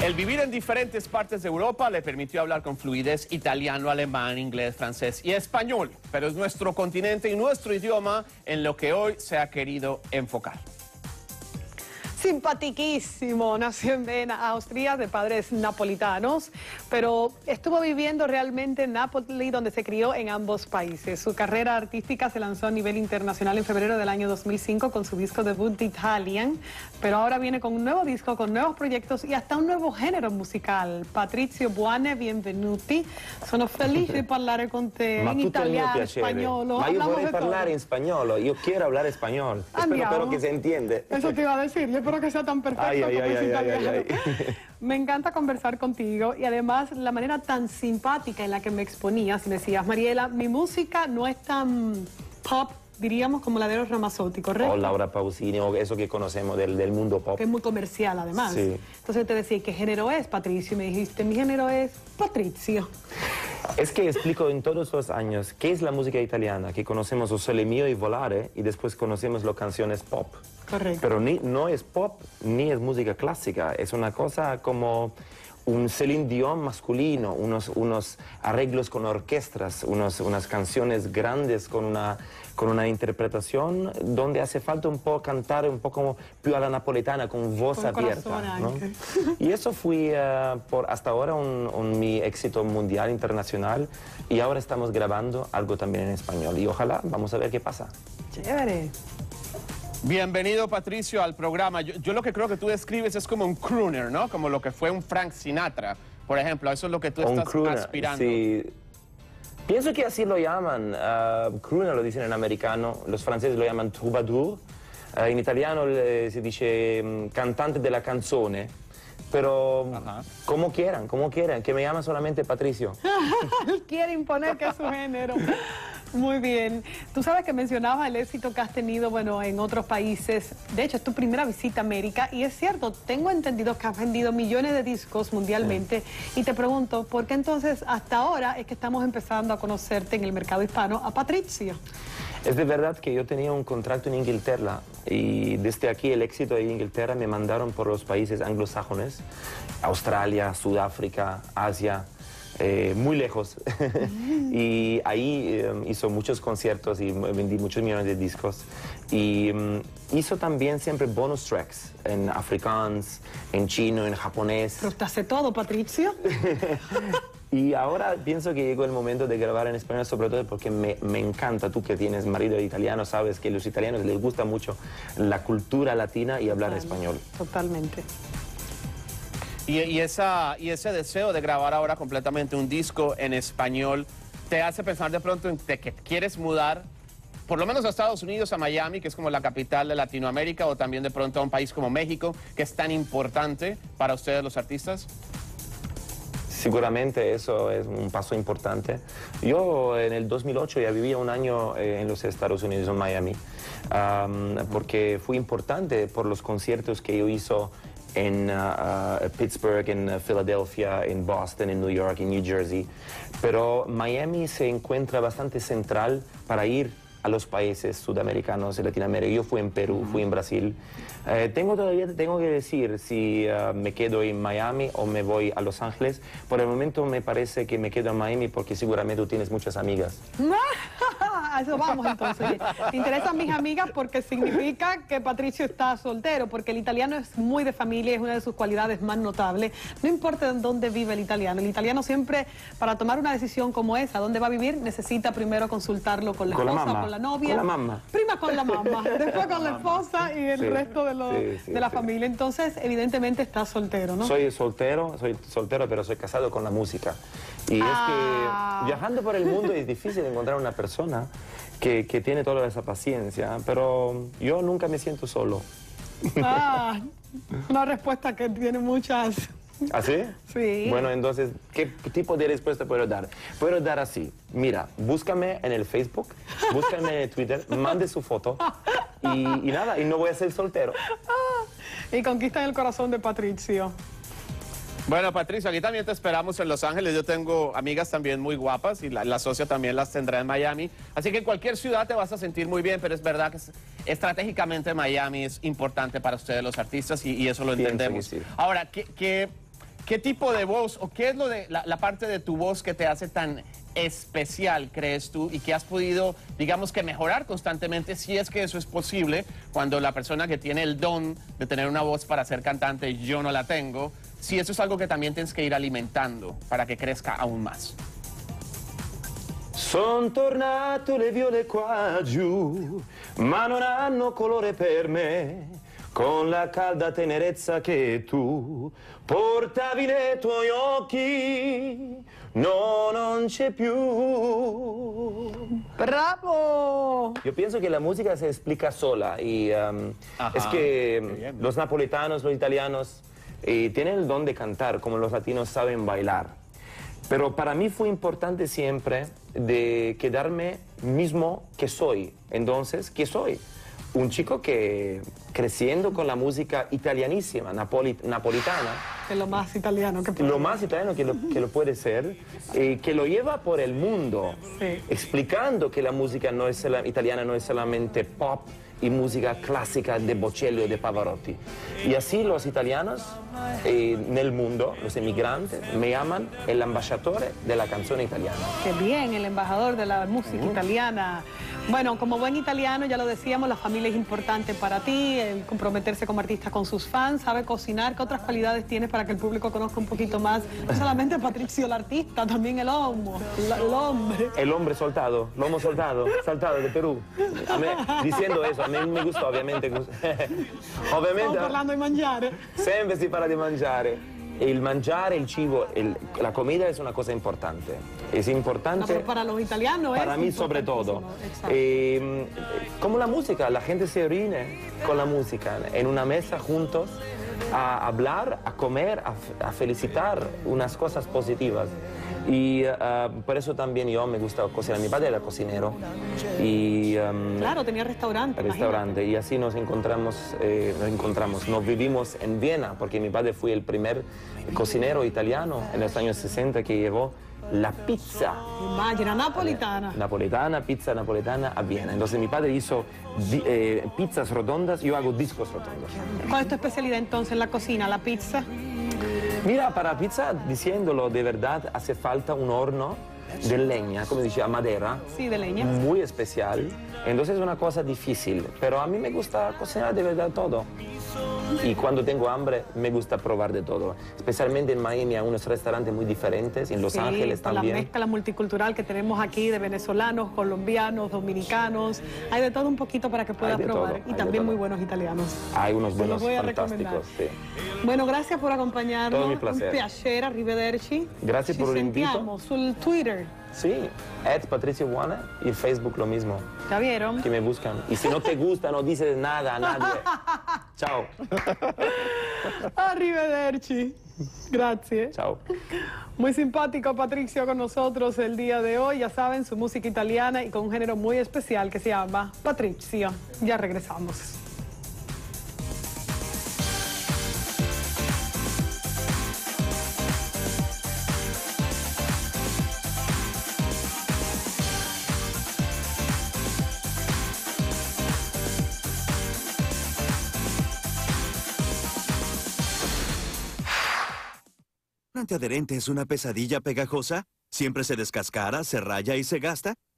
El vivir en diferentes partes de Europa le permitió hablar con fluidez italiano, alemán, inglés, francés y español, pero es nuestro continente y nuestro idioma en lo que hoy se ha querido enfocar. Simpatiquísimo, nació en Viena, Austria, de padres napolitanos, pero estuvo viviendo realmente en Nápoles, donde se crió en ambos países. Su carrera artística se lanzó a nivel internacional en febrero del año 2005 con su disco debut The Italian, pero ahora viene con un nuevo disco, con nuevos proyectos y hasta un nuevo género musical. Patrizio Buane, benvenuti. Sono felice di parlare con te in italiano, spagnolo. Ma io vorrei parlare in spagnolo, io quiero hablar español. Espero pero que se entiende. Eso te iba a decir, yo espero que sea tan perfecto como es italiano. Me encanta conversar contigo y además la manera tan simpática en la que me exponías y me decías, Mariela, mi música no es tan pop, diríamos, como la de los Ramazzotti, ¿correcto? O Laura Pausini, o eso que conocemos del mundo pop. Que es muy comercial, además. Sí. Entonces te decía, ¿qué género es, Patricio? Y me dijiste, mi género es Patrizio. Es que explico en todos los años qué es la música italiana, que conocemos O Sole Mio y Volare, y después conocemos las canciones pop. Correcto. Pero no es pop, ni es música clásica, es una cosa como un Céline Dion masculino, unos arreglos con orquestas, unas canciones grandes con una interpretación donde hace falta un poco cantar un poco più alla napoletana, con voz con abierta, ¿no? Y eso fue por hasta ahora mi éxito mundial, internacional, y ahora estamos grabando algo también en español y ojalá, vamos a ver qué pasa. Chévere. Bienvenido, Patricio, al programa. Yo lo que creo que tú describes es como un crooner, ¿no? Como lo que fue un Frank Sinatra, por ejemplo. Eso es lo que tú estás aspirando. Sí. Pienso que así lo llaman. Crooner lo dicen en americano, los franceses lo llaman troubadour. En italiano se dice cantante de la canzone. Pero como quieran, que me llaman solamente Patricio. Quiere imponer que es su género. Muy bien. Tú sabes que mencionabas el éxito que has tenido, bueno, en otros países. De hecho, es tu primera visita a América y es cierto, tengo entendido que has vendido millones de discos mundialmente. Sí. Y te pregunto, ¿por qué entonces hasta ahora es que estamos empezando a conocerte en el mercado hispano a Patrizio? Es de verdad que yo tenía un contrato en Inglaterra y desde aquí el éxito de Inglaterra me mandaron por los países anglosajones, Australia, Sudáfrica, Asia, muy lejos. Y ahí hizo muchos conciertos y vendí muchos millones de discos. Y hizo también siempre bonus tracks en afrikaans, en chino, en japonés. Pero te hace todo, Patrizio. Y ahora pienso que llegó el momento de grabar en español, sobre todo porque me encanta, tú que tienes marido italiano, sabes que a los italianos les gusta mucho la cultura latina y hablar español. Totalmente. Y ese deseo de grabar ahora completamente un disco en español, ¿te hace pensar de pronto en que quieres mudar, por lo menos a Estados Unidos, a Miami, que es como la capital de Latinoamérica, o también de pronto a un país como México, que es tan importante para ustedes los artistas? Seguramente eso es un paso importante. Yo en el 2008 ya vivía un año en los Estados Unidos, en Miami, porque fue importante por los conciertos que yo hizo en Pittsburgh, en Filadelfia, en Boston, en New York, en New Jersey. Pero Miami se encuentra bastante central para ir a los países sudamericanos de Latinoamérica. Yo fui en Perú, fui en Brasil. Todavía tengo que decir si me quedo en Miami o me voy a Los Ángeles. Por el momento me parece que me quedo en Miami porque seguramente tú tienes muchas amigas. A eso vamos entonces. Te interesan mis amigas porque significa que Patricio está soltero, porque el italiano es muy de familia, es una de sus cualidades más notables. No importa en dónde vive el italiano siempre, para tomar una decisión como esa, dónde va a vivir, necesita primero consultarlo con la esposa, con la novia. Con la mamá. Prima con la mamá, después con la esposa y el resto de la familia. Entonces, evidentemente está soltero, ¿no? Soy soltero, pero soy casado con la música. Y es que viajando por el mundo es difícil encontrar una persona que tiene toda esa paciencia, pero yo nunca me siento solo. Una respuesta que tiene muchas... ¿Así? Sí. Bueno, entonces, ¿qué tipo de respuesta puedo dar? Puedo dar así, mira, búscame en el Facebook, búscame en el Twitter, mande su foto y nada, y no voy a ser soltero. Y conquistan el corazón de Patrizio. Bueno, Patricio, aquí también te esperamos en Los Ángeles. Yo tengo amigas también muy guapas y la socia también las tendrá en Miami. Así que en cualquier ciudad te vas a sentir muy bien, pero es verdad que estratégicamente Miami es importante para ustedes los artistas y eso lo entendemos. Sí. Ahora, ¿qué tipo de voz o qué es lo de la parte de tu voz que te hace tan especial, crees tú, y que has podido, digamos que mejorar constantemente, si es que eso es posible, cuando la persona que tiene el don de tener una voz para ser cantante, yo no la tengo, si eso es algo que también tienes que ir alimentando para que crezca aún más? Son tornato le viole qua giù, ma non hanno colore per me, con la calda tenerezza che tu portavi nei tuoi occhi, no, non c'è più. ¡Bravo! Yo pienso que la música se explica sola y es que los napolitanos, los italianos tienen el don de cantar, como los latinos saben bailar. Pero para mí fue importante siempre de quedarme mismo que soy. Entonces, ¿qué soy? Un chico que creciendo con la música italianísima, napolitana. Es lo más italiano que puede. Lo más italiano que lo puede ser, que lo lleva por el mundo, Sí. explicando que la música italiana no es solamente pop y música clásica de Bocelli o de Pavarotti. Y así los italianos en el mundo, los inmigrantes, me llaman el embajador de la canción italiana. Qué bien, el embajador de la música italiana. Bueno, como buen italiano, ya lo decíamos, la familia es importante para ti, el comprometerse como artista con sus fans, sabe cocinar. ¿Qué otras cualidades tienes para que el público conozca un poquito más? No solamente a Patricio el artista, también el hombre. El hombre soltado, lomo soltado, saltado de Perú. Diciendo eso, a mí me gusta, obviamente. Ovviamente, Stiamo parlando di mangiare. sempre si parla di mangiare. El mangiare, el cibo, la comida es una cosa importante. Es importante. No, pero para los italianos para es mí sobre todo. Exacto. Como la música, la gente se reúne con la música en una mesa juntos a hablar, a comer, a felicitar unas cosas positivas. Y por eso también yo me gusta cocinar. Mi padre era cocinero y Claro, tenía restaurante. y así nos encontramos, nos vivimos en Viena, porque mi padre fue el primer cocinero italiano en los años 60 que llevó la pizza. Immagina, napolitana. Pizza napolitana a Viena. Entonces mi padre hizo pizzas redondas, yo hago discos redondos. ¿Cuál es tu especialidad entonces en la cocina? ¿La pizza? Mira, para pizza, diciéndolo de verdad, hace falta un horno de leña, como decía, madera. Sí, de leña. Muy especial. Entonces es una cosa difícil, pero a mí me gusta cocinar de verdad todo. Y cuando tengo hambre me gusta probar de todo. Especialmente en Miami hay unos restaurantes muy diferentes, en Los Ángeles con también. la mezcla multicultural que tenemos aquí de venezolanos, colombianos, dominicanos. Hay de todo un poquito para que puedas probar. Y también muy buenos italianos. Hay unos buenos voy a fantásticos, sí. Bueno, gracias por acompañarnos. Todo mi placer. Un piacere, arrivederci. Grazie per l'invito. Ci sentiamo sul Twitter. Sí, Patricio Buana y Facebook lo mismo. ¿Ya vieron? Que me buscan. Y si no te gusta, no dices nada a nadie. Chao. Arrivederci. Gracias. Chao. Muy simpático Patricio con nosotros el día de hoy. Ya saben, su música italiana y con un género muy especial que se llama Patricio. Ya regresamos. ¿Un antiadherente es una pesadilla pegajosa? ¿Siempre se descascara, se raya y se gasta?